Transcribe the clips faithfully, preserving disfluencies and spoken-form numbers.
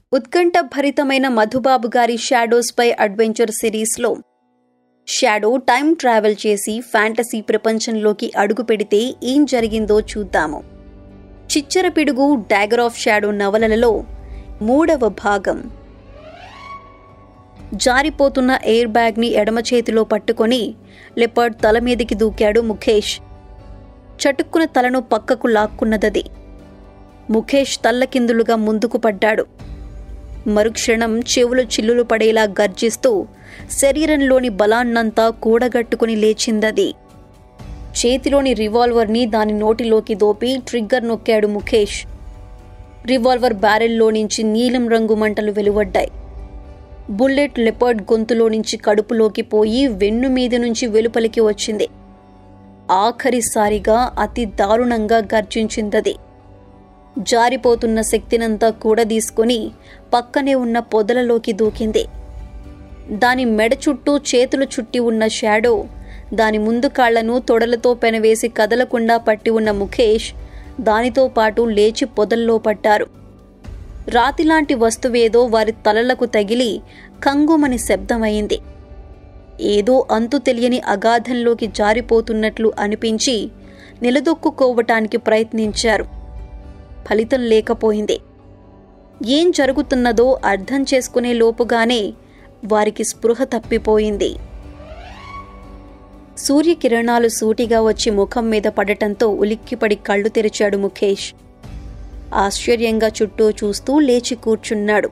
ఉత్కంఠ భరితమైన మధుబాబు గారి షాడోస్ పై అడ్వెంచర్ సిరీస్లో షాడో టైం ట్రావెల్ చేసి ఫ్యాంటసీ ప్రపంచంలోకి అడుగు పెడితే ఏం జరిగిందో చూద్దాము. చిచ్చర పిడుగు డాగర్ ఆఫ్ షాడో నవలలలో మూడవ భాగం. జారిపోతున్న ఎయిర్ బ్యాగ్ని ఎడమ చేతిలో పట్టుకొని లెపర్డ్ తల మీదికి దూకాడు ముఖేష్. చటుక్కున తలను పక్కకు లాక్కున్నదది. ముఖేష్ తల్లకిందులుగా ముందుకు పడ్డాడు. మరుక్షణం చెవులు చిల్లులు పడేలా గర్జిస్తూ శరీరంలోని బలాన్నంతా కూడగట్టుకుని లేచిందది. చేతిలోని రివాల్వర్ని దాని నోటిలోకి దోపి ట్రిగ్గర్ నొక్కాడు ముఖేష్. రివాల్వర్ బ్యారెల్లో నుంచి నీలం రంగు మంటలు వెలువడ్డాయి. బుల్లెట్ లెపర్డ్ గొంతులో నుంచి కడుపులోకి పోయి వెన్ను మీద నుంచి వెలుపలికి వచ్చింది. ఆఖరిసారిగా అతి దారుణంగా గర్జించిందది. జారిపోతున్న శక్తినంతా కూడా తీసుకుని పక్కనే ఉన్న పొదలలోకి దూకింది. దాని మెడ చుట్టూ చేతులు చుట్టి ఉన్న షాడో, దాని ముందు కాళ్లను తొడలతో పెనవేసి కదలకుండా పట్టి ఉన్న ముఖేష్ దానితో పాటు లేచి పొదల్లో పడ్డారు. రాతిలాంటి వస్తువేదో వారి తలలకు తగిలి కంగుమని శబ్దమైంది. ఏదో అంతు తెలియని అగాధంలోకి జారిపోతున్నట్లు అనిపించి నిలదొక్కుకోవటానికి ప్రయత్నించారు. ఫలితం లేకపోయింది. ఏం జరుగుతున్నదో అర్థం చేసుకునే లోపుగానే వారికి స్పృహ తప్పిపోయింది. సూర్యకిరణాలు సూటిగా వచ్చి ముఖం మీద పడటంతో ఉలిక్కిపడి కళ్ళు తెరిచాడు ముఖేష్. ఆశ్చర్యంగా చుట్టూ చూస్తూ లేచి కూర్చున్నాడు.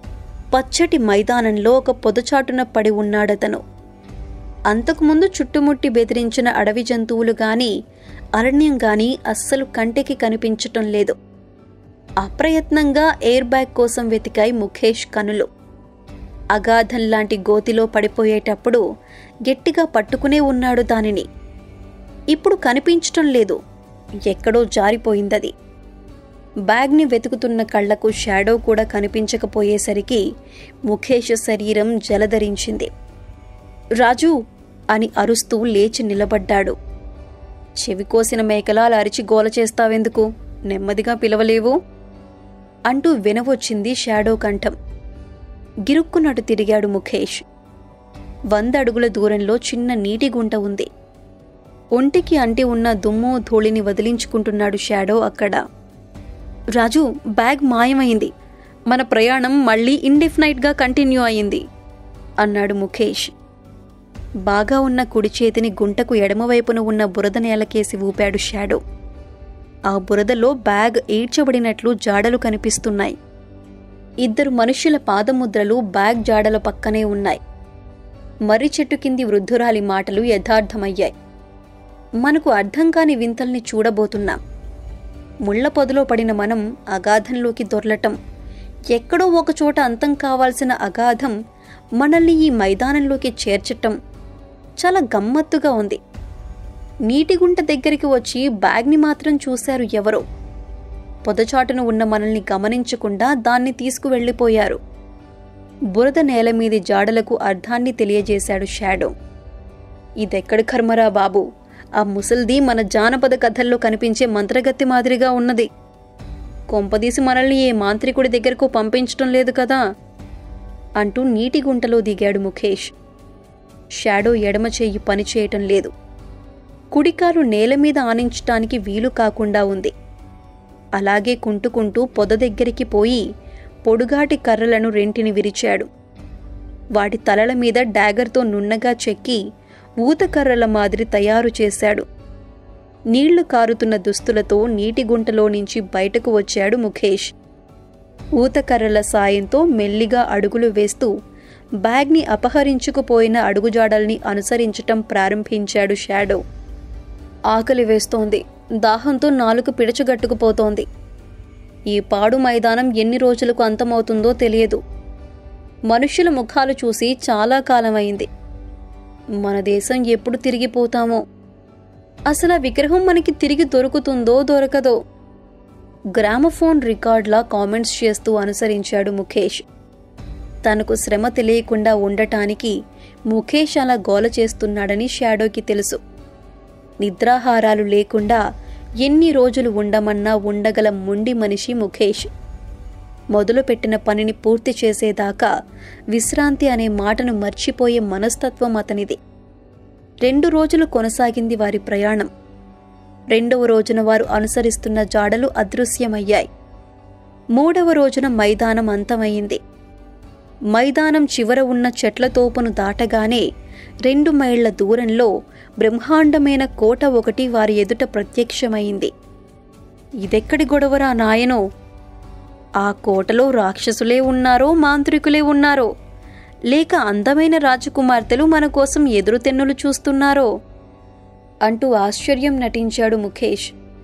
పచ్చటి మైదానంలో ఒక పొదచాటున పడి ఉన్నాడతను. అంతకుముందు చుట్టుముట్టి బెదిరించిన అడవి జంతువులు గాని అరణ్యం గాని అస్సలు కంటికి కనిపించటం లేదు. అప్రయత్నంగా ఎయిర్ బ్యాగ్ కోసం వెతికాయి ముఖేష్ కనులు. అగాధం లాంటి గోతిలో పడిపోయేటప్పుడు గట్టిగా పట్టుకునే ఉన్నాడు దానిని. ఇప్పుడు కనిపించటం లేదు. ఎక్కడో జారిపోయిందది. బ్యాగ్ని వెతుకుతున్న కళ్లకు షాడో కూడా కనిపించకపోయేసరికి ముఖేష్ శరీరం జలధరించింది. రాజు అని అరుస్తూ లేచి నిలబడ్డాడు. చెవికోసిన మేకలాలు అరిచి గోల చేస్తావెందుకు? నెమ్మదిగా పిలవలేవు అంటూ వినవచ్చింది షాడో కంఠం. గిరుక్కున్నట్టు తిరిగాడు ముఖేష్. వంద అడుగుల దూరంలో చిన్న నీటి గుంట ఉంది. ఒంటికి అంటి ఉన్న దుమ్ము ధూళిని వదిలించుకుంటున్నాడు షాడో అక్కడ. రాజు, బ్యాగ్ మాయమైంది. మన ప్రయాణం మళ్లీ ఇండెఫినైట్గా కంటిన్యూ అయింది అన్నాడు ముఖేష్. బాగా ఉన్న కుడి చేతిని గుంటకు ఎడమవైపున ఉన్న బురద నేలకేసి ఊపాడు షాడో. ఆ బురదలో బ్యాగ్ ఈడ్చబడినట్లు జాడలు కనిపిస్తున్నాయి. ఇద్దరు మనుష్యుల పాదముద్రలు బ్యాగ్ జాడల పక్కనే ఉన్నాయి. మర్రి చెట్టు కింది వృద్ధురాలి మాటలు యథార్థమయ్యాయి. మనకు అర్థం కాని వింతల్ని చూడబోతున్నాం. ముళ్ల పొదలో పడిన మనం అగాధంలోకి దొర్లటం, ఎక్కడో ఒకచోట అంతం కావాల్సిన అగాధం మనల్ని ఈ మైదానంలోకి చేర్చటం చాలా గమ్మత్తుగా ఉంది. నీటిగుంట దగ్గరికి వచ్చి బ్యాగ్ని మాత్రం చూశారు ఎవరో. పొదచాటును ఉన్న మనల్ని గమనించకుండా దాన్ని తీసుకువెళ్లిపోయారు. బురద నేల మీది జాడలకు అర్థాన్ని తెలియజేశాడు షాడో. ఇదెక్కడి కర్మరా బాబు! ఆ ముసల్ది మన జానపద కథల్లో కనిపించే మంత్రగత్తి మాదిరిగా ఉన్నది. కొంపదీసి మనల్ని ఏ మాంత్రికుడి దగ్గరకు పంపించటం లేదు కదా అంటూ నీటి గుంటలో దిగాడు ముఖేష్. షాడో ఎడమ చెయ్యి పనిచేయటం లేదు. కుడికాలు నేల మీద ఆనించటానికి వీలు కాకుండా ఉంది. అలాగే కుంటుకుంటూ పొద దగ్గరికి పోయి పొడుగాటి కర్రలను రెంటిని విరిచాడు. వాటి తలల మీద డాగర్తో నున్నగా చెక్కి ఊతకర్రల మాదిరి తయారు చేశాడు. నీళ్లు కారుతున్న దుస్తులతో నీటి గుంటలో నుంచి బయటకు వచ్చాడు ముఖేష్. ఊతకర్రల సాయంతో మెల్లిగా అడుగులు వేస్తూ బ్యాగ్ని అపహరించుకుపోయిన అడుగుజాడల్ని అనుసరించటం ప్రారంభించాడు షాడో. ఆకలి వేస్తోంది. దాహంతో నాలుక పిడచగట్టుకుపోతోంది. ఈ పాడు మైదానం ఎన్ని రోజులకు అంతమవుతుందో తెలియదు. మనుష్యుల ముఖాలు చూసి చాలా కాలమైంది. మన దేశం ఎప్పుడు తిరిగిపోతామో. అసలు ఆ విగ్రహం మనకి తిరిగి దొరుకుతుందో దొరకదో. గ్రామఫోన్ రికార్డ్లా కామెంట్స్ చేస్తూ అనుసరించాడు ముఖేష్. తనకు శ్రమ తెలియకుండా ఉండటానికి ముఖేష్ అలా గోల చేస్తున్నాడని షాడోకి తెలుసు. నిద్రాహారాలు లేకుండా ఎన్ని రోజులు ఉండమన్నా ఉండగల మొండి మనిషి ముఖేష్. మొదలుపెట్టిన పనిని పూర్తి చేసేదాకా విశ్రాంతి అనే మాటను మర్చిపోయే మనస్తత్వం అతనిది. రెండు రోజులు కొనసాగింది వారి ప్రయాణం. రెండవ రోజున వారు అనుసరిస్తున్న జాడలు అదృశ్యమయ్యాయి. మూడవ రోజున మైదానం అంతమయ్యింది. మైదానం చివర ఉన్న చెట్ల తోపును దాటగానే రెండు మైళ్ల దూరంలో బ్రహ్మాండమైన కోట ఒకటి వారి ఎదుట ప్రత్యక్షమైంది. ఇదెక్కడి గొడవరా నాయనో! ఆ కోటలో రాక్షసులే ఉన్నారో మాంత్రికులే ఉన్నారో, లేక అందమైన రాజకుమార్తెలు మన కోసం ఎదురుతెన్నులు చూస్తున్నారో అంటూ ఆశ్చర్యం నటించాడు ముఖేష్.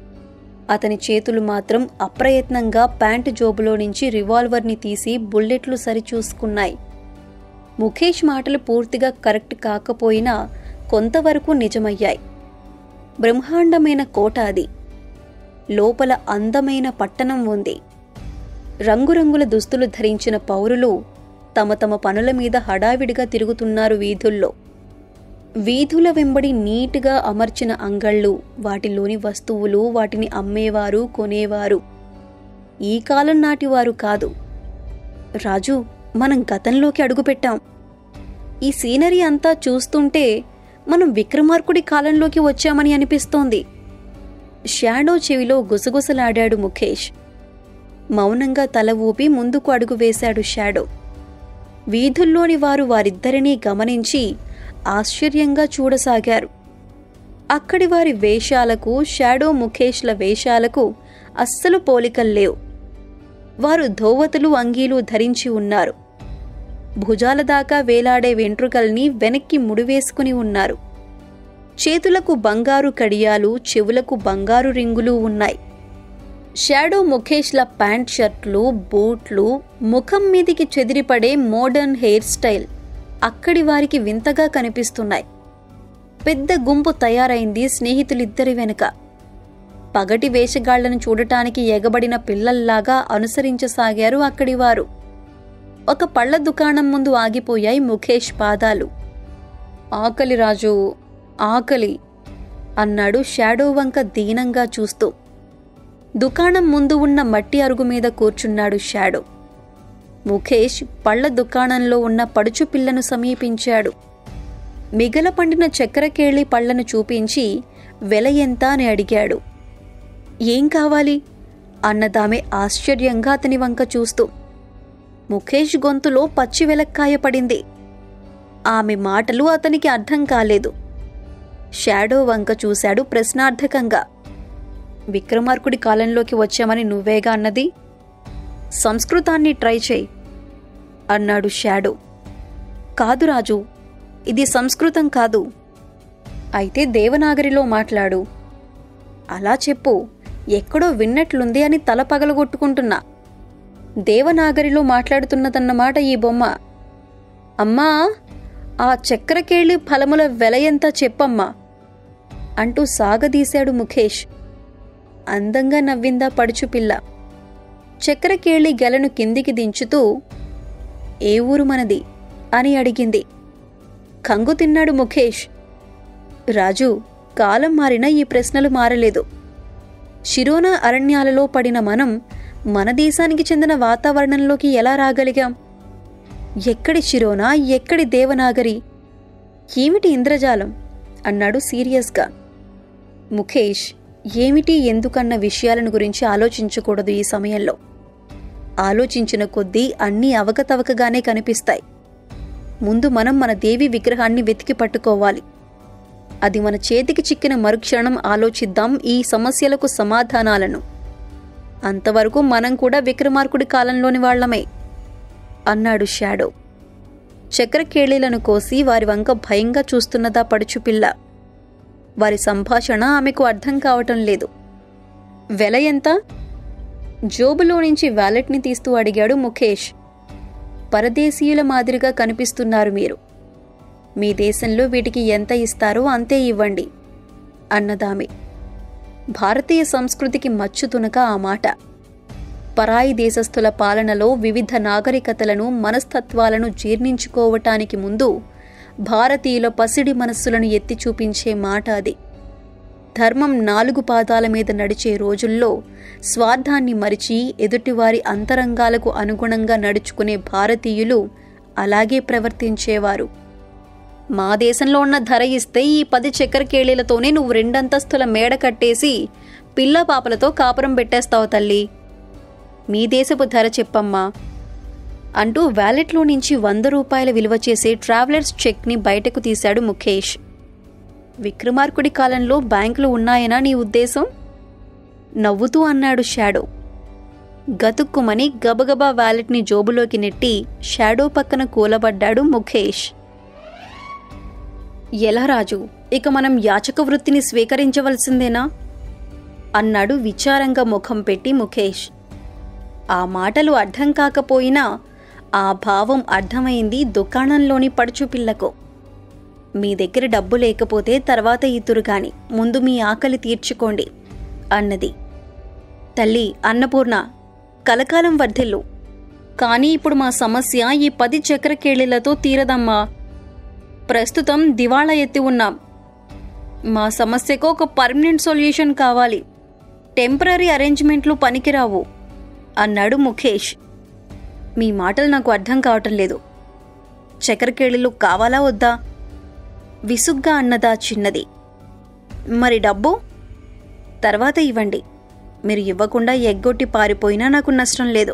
అతని చేతులు మాత్రం అప్రయత్నంగా ప్యాంటు జోబులో నుంచి రివాల్వర్ని తీసి బుల్లెట్లు సరిచూసుకున్నాయి. ముఖేష్ మాటలు పూర్తిగా కరెక్ట్ కాకపోయినా కొంతవరకు నిజమయ్యాయి. బ్రహ్మాండమైన కోట అది. లోపల అందమైన పట్టణం ఉంది. రంగురంగుల దుస్తులు ధరించిన పౌరులు తమ తమ పనుల మీద హడావిడిగా తిరుగుతున్నారు వీధుల్లో. వీధుల వెంబడి నీటుగా అమర్చిన అంగళ్ళు, వాటిలోని వస్తువులు, వాటిని అమ్మేవారు, కొనేవారు ఈ కాలం నాటివారు కాదు. రాజు, మనం గతంలోకి అడుగుపెట్టాం. ఈ సీనరీ అంతా చూస్తుంటే మనం విక్రమార్కుడి కాలంలోకి వచ్చామని అనిపిస్తోంది. షాడో చెవిలో గుసగుసలాడాడు ముఖేష్. మౌనంగా తల ఊపి ముందుకు అడుగు వేశాడు షాడో. వీధుల్లోని వారు వారిద్దరినీ గమనించి ఆశ్చర్యంగా చూడసాగారు. అక్కడి వారి వేషాలకు షాడో ముఖేష్ల వేషాలకు అస్సలు పోలికల్లేవు. వారు ధోవతులు అంగీలు ధరించి ఉన్నారు. భుజాల దాకా వేలాడే వెంట్రుకల్ని వెనక్కి ముడివేసుకుని ఉన్నారు. చేతులకు బంగారు కడియాలు, చెవులకు బంగారు రింగులు ఉన్నాయి. షాడో ముఖేష్ల ప్యాంట్ షర్ట్లు, బూట్లు, ముఖం మీదికి చెదిరిపడే మోడర్న్ హెయిర్ స్టైల్ అక్కడి వారికి వింతగా కనిపిస్తున్నాయి. పెద్ద గుంపు తయారైంది స్నేహితులిద్దరి వెనుక. పగటి వేషగాళ్లను చూడటానికి ఎగబడిన పిల్లల్లాగా అనుసరించసాగారు అక్కడివారు. ఒక పళ్ల దుకాణం ముందు ఆగిపోయాయి ముఖేష్ పాదాలు. ఆకలి రాజు, ఆకలి అన్నాడు షాడో వంక దీనంగా చూస్తూ. దుకాణం ముందు ఉన్న మట్టి అరుగు మీద కూర్చున్నాడు షాడో. ముఖేష్ పళ్ల దుకాణంలో ఉన్న పడుచు పిల్లను సమీపించాడు. మిగల పండిన చక్కెరకేళి పళ్లను చూపించి వెల ఎంత అని అడిగాడు. ఏం కావాలి అన్నదామె ఆశ్చర్యంగా అతని వంక చూస్తూ. ముఖేష్ గొంతులో పచ్చి వెలక్కాయ పడింది. ఆమె మాటలు అతనికి అర్థం కాలేదు. షాడో వంక చూశాడు ప్రశ్నార్థకంగా. విక్రమార్కుడి కాలంలోకి వచ్చామని నువ్వేగా అన్నది? సంస్కృతాన్ని ట్రై చేయి అన్నాడు షాడో. కాదు రాజు, ఇది సంస్కృతం కాదు. అయితే దేవనాగరిలో మాట్లాడు. అలా చెప్పు, ఎక్కడో విన్నట్లుంది అని తల పగలగొట్టుకుంటున్నా. దేవనాగరిలో మాట్లాడుతున్నదన్నమాట ఈ బొమ్మ. అమ్మా, ఆ చక్కెరకేళి ఫలముల వెల ఎంత చెప్పమ్మా అంటూ సాగదీశాడు ముఖేష్. అందంగా నవ్విందా పడుచుపిల్ల. చక్కెరకేళి గెలను కిందికి దించుతూ ఏ ఊరు మనది అని అడిగింది. కంగు తిన్నాడు ముఖేష్. రాజు, కాలం మారినా ఈ ప్రశ్నలు మారలేదు. షిరోనా అరణ్యాలలో పడిన మనం మన దేశానికి చెందిన వాతావరణంలోకి ఎలా రాగలిగాం? ఎక్కడి షిరోనా, ఎక్కడి దేవనాగరి, ఏమిటి ఇంద్రజాలం అన్నాడు సీరియస్గా. ముఖేష్, ఏమిటి ఎందుకన్న విషయాలను గురించి ఆలోచించకూడదు ఈ సమయంలో. ఆలోచించిన కొద్దీ అన్నీ అవకతవకగానే కనిపిస్తాయి. ముందు మనం మన దేవి విగ్రహాన్ని వెతికి పట్టుకోవాలి. అది మన చేతికి చిక్కిన మరుక్షణం ఆలోచిద్దాం ఈ సమస్యలకు సమాధానాలను. అంతవరకు మనం కూడా విక్రమార్కుడి కాలంలోని వాళ్లమే అన్నాడు షాడో. చక్రకేళీలను కోసి వారి వంక భయంగా చూస్తున్నదా పడుచుపిల్ల. వారి సంభాషణ ఆమెకు అర్థం కావటం లేదు. వెల ఎంత? జోబులో నుంచి వ్యాలెట్ని తీస్తూ అడిగాడు ముఖేష్. పరదేశీయుల మాదిరిగా కనిపిస్తున్నారు మీరు. మీ దేశంలో వీటికి ఎంత ఇస్తారో అంతే ఇవ్వండి అన్నదామె. భారతీయ సంస్కృతికి మచ్చుతునక ఆ మాట. పరాయి దేశస్థుల పాలనలో వివిధ నాగరికతలను, మనస్తత్వాలను జీర్ణించుకోవటానికి ముందు భారతీయుల పసిడి మనస్సులను ఎత్తి చూపించే మాట అది. ధర్మం నాలుగు పాదాల మీద నడిచే రోజుల్లో స్వార్థాన్ని మరిచి ఎదుటివారి అంతరంగాలకు అనుగుణంగా నడుచుకునే భారతీయులు అలాగే ప్రవర్తించేవారు. మా దేశంలో ఉన్న ధర ఇస్తే ఈ పది చక్కెరకేళీలతోనే నువ్వు రెండంతస్తుల మేడ కట్టేసి పిల్ల పాపలతో కాపురం పెట్టేస్తావు తల్లి. మీ దేశపు ధర చెప్పమ్మా అంటూ వ్యాలెట్లో నుంచి వంద రూపాయల విలువ చేసే ట్రావెలర్స్ చెక్ని బయటకు తీశాడు ముఖేష్. విక్రమార్కుడి కాలంలో బ్యాంకులు ఉన్నాయనా నీ ఉద్దేశం? నవ్వుతూ అన్నాడు షాడో. గతుక్కుమని గబగబా వ్యాలెట్ని జోబులోకి నెట్టి షాడో పక్కన కూలబడ్డాడు ముఖేష్. ఎలా రాజు, ఇక మనం యాచక వృత్తిని స్వీకరించవలసిందేనా అన్నాడు విచారంగా ముఖం పెట్టి ముఖేష్. ఆ మాటలు అర్థం కాకపోయినా ఆ భావం అర్థమైంది దుకాణంలోని పడుచుపిల్లకు. మీ దగ్గర డబ్బు లేకపోతే తర్వాత ఇతురు గాని ముందు మీ ఆకలి తీర్చుకోండి అన్నది. తల్లి అన్నపూర్ణ, కలకాలం వర్ధిల్లు. కానీ ఇప్పుడు మా సమస్య ఈ పది చక్కెరకేళీలతో తీరదమ్మా. ప్రస్తుతం దివాళా ఎత్తి ఉన్నాం. మా సమస్యకు ఒక పర్మనెంట్ సొల్యూషన్ కావాలి. టెంపరరీ అరేంజ్మెంట్లు పనికిరావు అన్నాడు ముఖేష్. మీ మాటలు నాకు అర్థం కావటం లేదు. చక్కెరకేళీలు కావాలా వద్దా విసుగ్గా అన్నదా చిన్నది. మరి డబ్బు తర్వాత ఇవ్వండి. మీరు ఇవ్వకుండా ఎగ్గొట్టి పారిపోయినా నాకు నష్టం లేదు.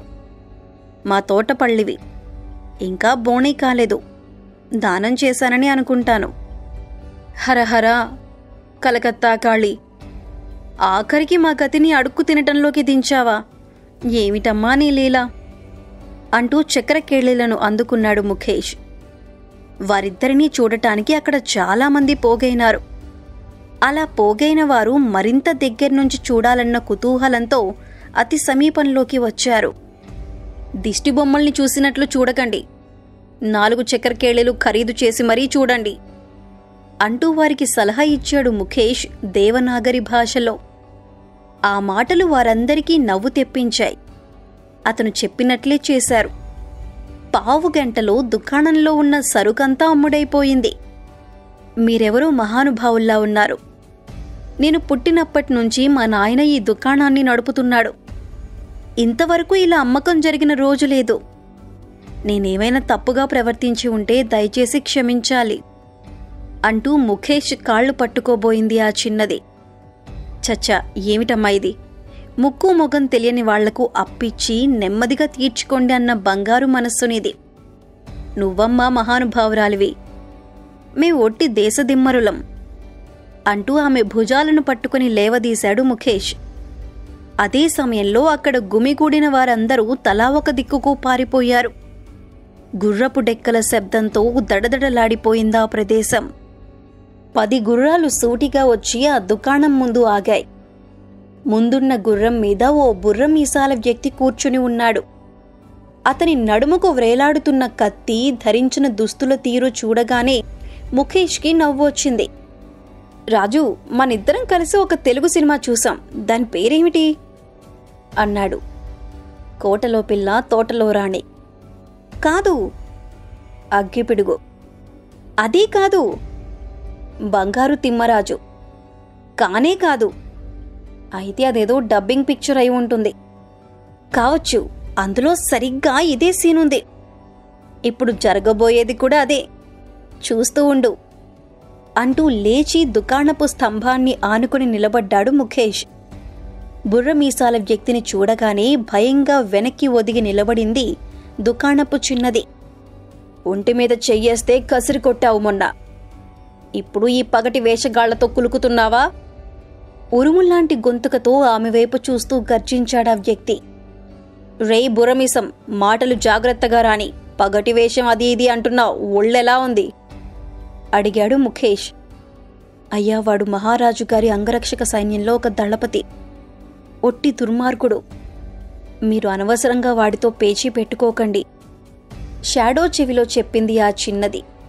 మా తోట పళ్ళివి, ఇంకా బోణీ కాలేదు. దానం చేశానని అనుకుంటాను. హరహర కలకత్తా కాళీ, ఆఖరికి మా గతిని అడుక్కు తినటంలోకి దించావా? ఏమిటమ్మా నీ లీలా అంటూ చక్కెరకేళీలను అందుకున్నాడు ముఖేష్. వారిద్దరినీ చూడటానికి అక్కడ చాలామంది పోగైనారు. అలా పోగైన వారు మరింత దగ్గర్నుంచి చూడాలన్న కుతూహలంతో అతి సమీపంలోకి వచ్చారు. దిష్టిబొమ్మల్ని చూసినట్లు చూడకండి, నాలుగు చక్కెరకేళీలు ఖరీదు చేసి మరీ చూడండి అంటూ వారికి సలహా ఇచ్చాడు ముఖేష్ దేవనాగరి భాషలో. ఆ మాటలు వారందరికీ నవ్వు తెప్పించాయి. అతను చెప్పినట్లే చేశారు. పావు గంటలో దుకాణంలో ఉన్న సరుకంతా అమ్ముడైపోయింది. మీరెవరో మహానుభావుల్లా ఉన్నారు. నేను పుట్టినప్పటి నుంచి మా నాయన ఈ దుకాణాన్ని నడుపుతున్నాడు. ఇంతవరకు ఇలా అమ్మకం జరిగిన రోజు లేదు. నేనేమైనా తప్పుగా ప్రవర్తించి ఉంటే దయచేసి క్షమించాలి అంటూ ముఖేష్ కాళ్లు పట్టుకోబోయింది ఆ చిన్నది. చచ్చా, ఏమిటమ్మా ఇది? ముక్కు మొగం తెలియని వాళ్లకు అప్పిచ్చి నెమ్మదిగా తీర్చుకోండి అన్న బంగారు మనస్సునిది. నువ్వమ్మా మహానుభావురాలివి, మే ఒట్టి దేశదిమ్మరులం అంటూ ఆమె భుజాలను పట్టుకుని లేవదీశాడు ముఖేష్. అదే సమయంలో అక్కడ గుమిగూడిన వారందరూ తలా ఒక దిక్కుకు పారిపోయారు. గుర్రపు డెక్కల శబ్దంతో దడదడలాడిపోయిందా ప్రదేశం. పది గుర్రాలు సూటిగా వచ్చి ఆ దుకాణం ముందు ఆగాయి. ముందున్న గుర్రం మీద ఓ బుర్ర మీసాల వ్యక్తి కూర్చుని ఉన్నాడు. అతని నడుముకు వ్రేలాడుతున్న కత్తి, ధరించిన దుస్తుల తీరు చూడగానే ముఖేష్కి నవ్వొచ్చింది. రాజు, మనిద్దరం కలిసి ఒక తెలుగు సినిమా చూసాం, దాని పేరేమిటి అన్నాడు. కోటలో పిల్ల తోటలో రాణి. కాదు. అగ్గిపిడుగు. అదీ కాదు. బంగారు తిమ్మరాజు. కానే కాదు. అయితే అదేదో డబ్బింగ్ పిక్చర్ అయి ఉంటుంది. కావచ్చు, అందులో సరిగ్గా ఇదే సీనుంది. ఇప్పుడు జరగబోయేది కూడా అదే. చూస్తూ ఉండు అంటూ లేచి దుకాణపు స్తంభాన్ని ఆనుకుని నిలబడ్డాడు ముఖేష్. బుర్రమీసాల వ్యక్తిని చూడగానే భయంగా వెనక్కి ఒదిగి నిలబడింది దుకాణపు చిన్నది. ఒంటిమీద చెయ్యేస్తే కసిరి కొట్టావు మొన్న. ఇప్పుడు ఈ పగటి వేషగాళ్లతో కులుకుతున్నావా? ఉరుముల్లాంటి గొంతుకతో ఆమె వైపు చూస్తూ గర్జించాడా వ్యక్తి. రే బుర్రమీసం, మాటలు జాగ్రత్తగా రాని. పగటి వేషం అది ఇది అంటున్నావు, ఒళ్ళెలా ఉంది అడిగాడు ముఖేష్. అయ్యా, వాడు మహారాజు గారి అంగరక్షక సైన్యంలో ఒక దళపతి. ఒట్టి దుర్మార్గుడు. మీరు అనవసరంగా వాడితో పేచీ పెట్టుకోకండి షాడో చెవిలో చెప్పింది ఆ చిన్నది.